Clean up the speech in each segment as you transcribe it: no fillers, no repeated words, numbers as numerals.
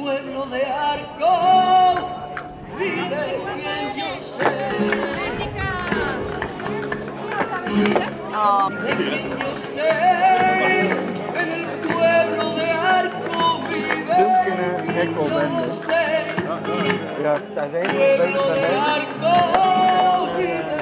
pueblo de Arco vive quien yo sé. De quien yo sé, en el pueblo de Arco vive quien yo sé. Pueblo de Arco vive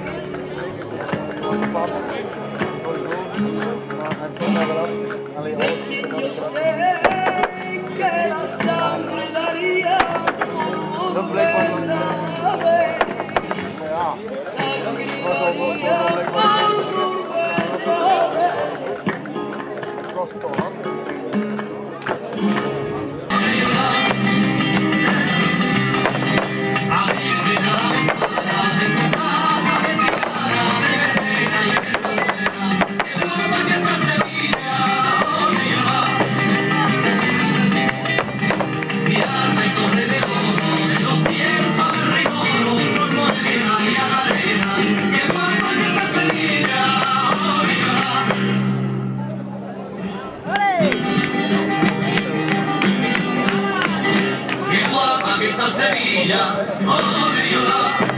de quien yo sé que la sangre daría por volverla a ver. Sangre daría por volverla a ver. Sevilla, oh,